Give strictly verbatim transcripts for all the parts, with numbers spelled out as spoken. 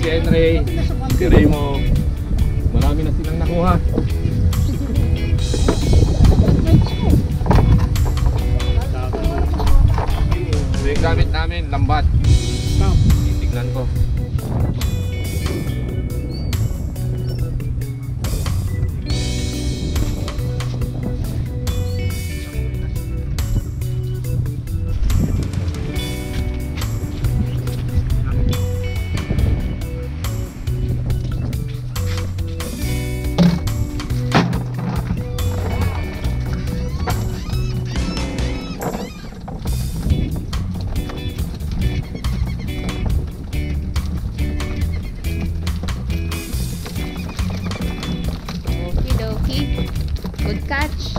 si Henry, si Remo. Marami na silang nakuha. So yung gamit namin, lambat. Titignan ko. Good catch.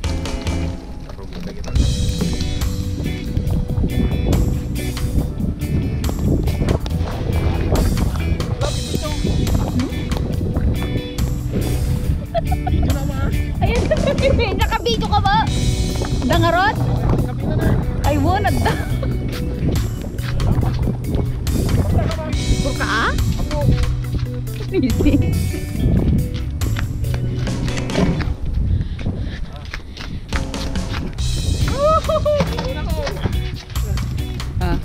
Ayan, nakabito ka ba? Dangarot? Ay, wala na. Burka ah? Ako. Easy. Ah.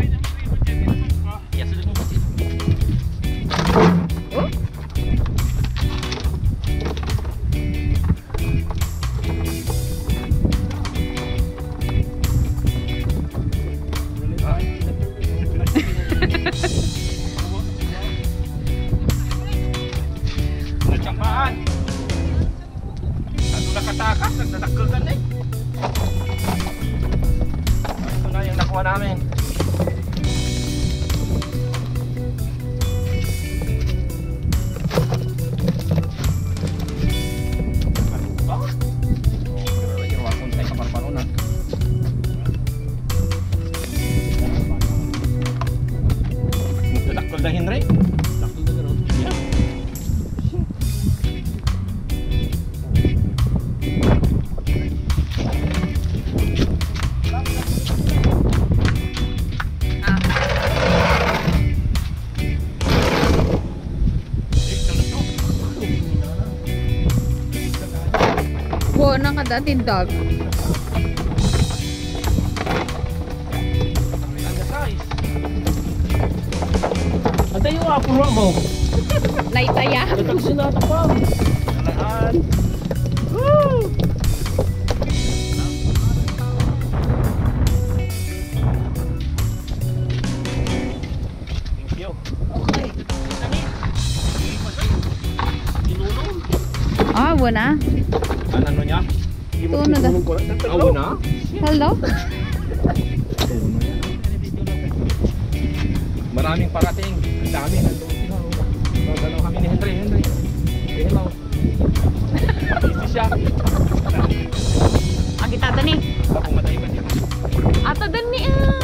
Nagsampaan. Ano nakatakas, nagdadakkel ka na eh. Ito na yung nakuha namin. Ano ba? Irawakon tayo kaparparonan. Nagdadakkel na Henry. Dakkel na gano'n. Yeah. Buo na ka dating dog. Ada yung apuro mo. Laitaya. Datag sinata pa. Nalaan. Woo! Thank you. Okay. Ah, buo na. Ano niya? Ito na da. Awo na? Hello? Maraming parating. Ang dami. Nandun sila. Magalaw kami ni Henry. Henry. Hello. Easy siya. Ang kitata ni. Ako matay ba niya? Ata dan ni ah.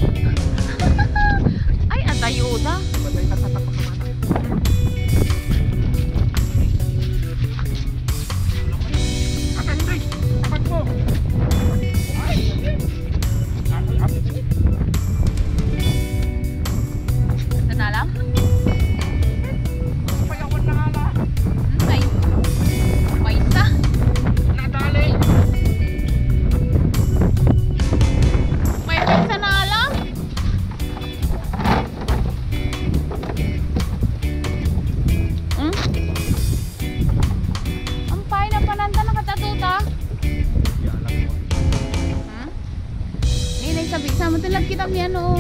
Ay, atayuda. Matay ka sa tapakamata. Henry, tapat mo. Ay, apit niya. Ito na lang? Payawan na nga na. Ay, may isa. Nadali. May isa na lang. Hmm? Ang pay na pananda nakatatuta. Hmm? Ninay sabi, sama talag kita mi ano.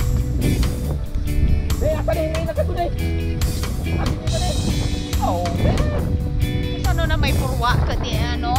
Eh, apa nih? Ini nakatunay. Abi ni ba ni? Oh, Ano na may purwa ka di ano?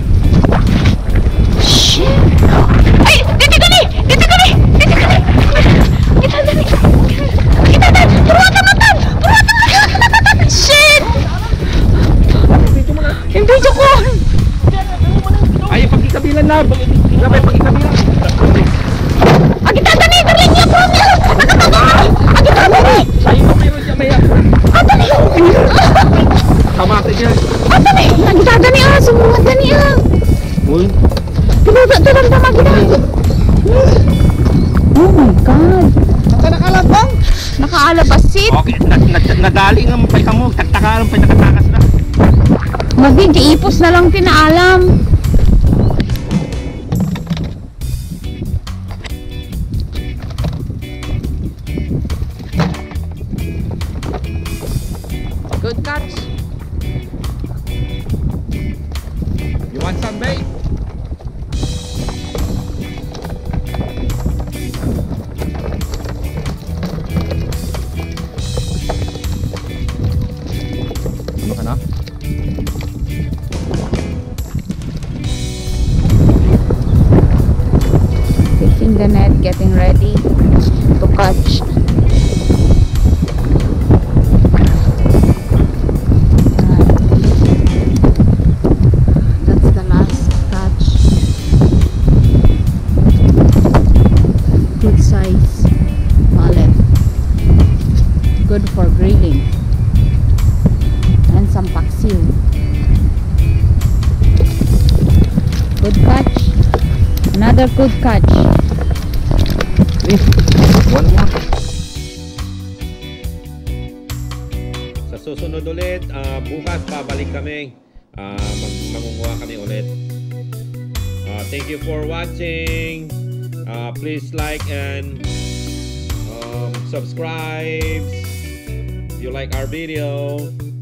Ay! Dito ka ni! Dito ka ni! Dito ka ni! na. Grabe, pag ikabila. Agita tani, dali niya po niya. Agita tani. Sa'yo mo meron siya maya. Atani. Kamate siya. Atani. Agita tani ah, sumuhat tani ah. Uy. Pinuto to lang tama kita. Oh my God. Ang nakalabang. Nakaalabasit. Okay, nadali nga pay kamo, tagtakaran pay nakatakas na. Maging ipos na lang tinaalam. Good catch. You want some bait? Ano ka na? Taking the net, getting ready to catch. That's the last catch. Good size mullet. Good for grilling. And some paksiw. Good catch. Another good catch. One more. Sa susunod ulit, ah, bukas pabalik kami. Ah, mag mangunguha kami ulit. Ah, thank you for watching. Ah, please like and um, subscribe if you like our video.